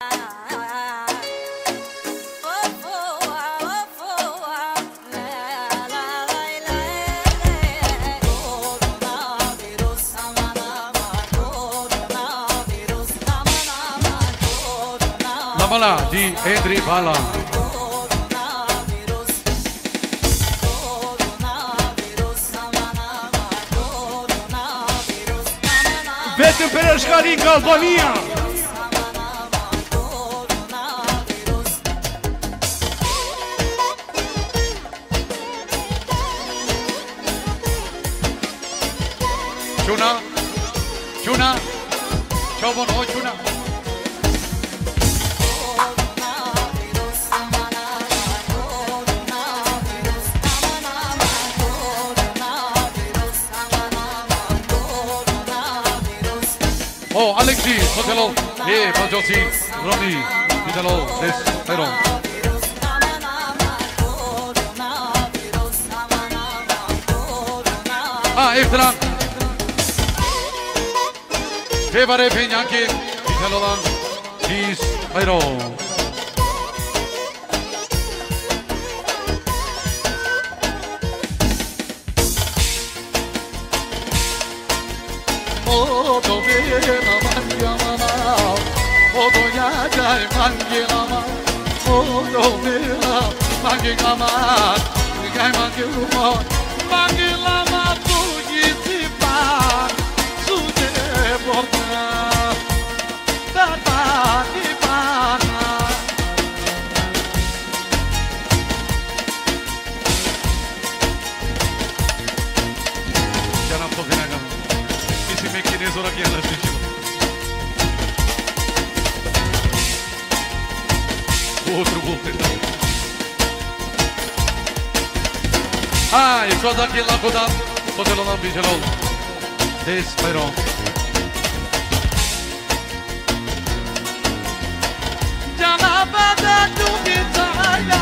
Mala di Andri Bala. Vetëm për shkari nga Albania. Quna, quna, qobon o quna. Oh, Alexi, Sotelo, Pajosi, Romi, Vitalo, Des, Peron. Efteran. Fevare Peñanque, Vitalodan, Dis, Peron. Outro gol tentado. E só daqui lá rodado. Sotelo não bijelou. Desperou. Já na bada do guitarra.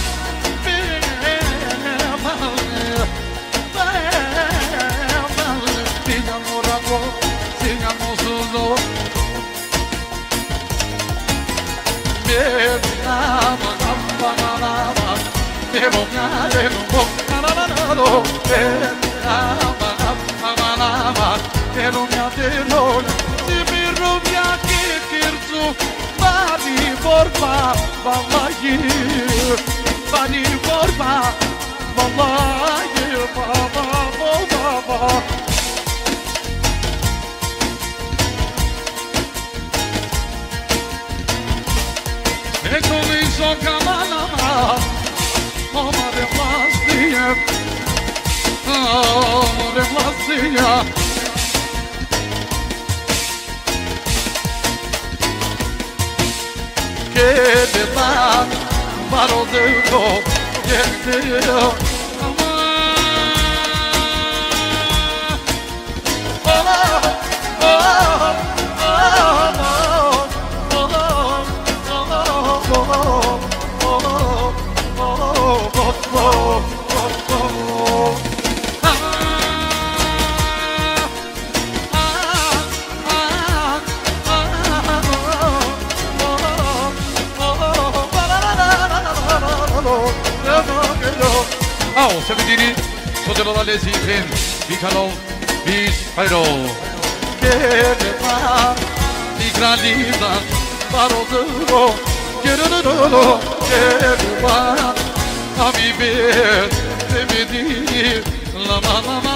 Sevidini, Sotelo da Lesi, Vitalo, Bis, Pairo. Che fa di grandizza, parolo, che fa a vivere, se vedi la mamma.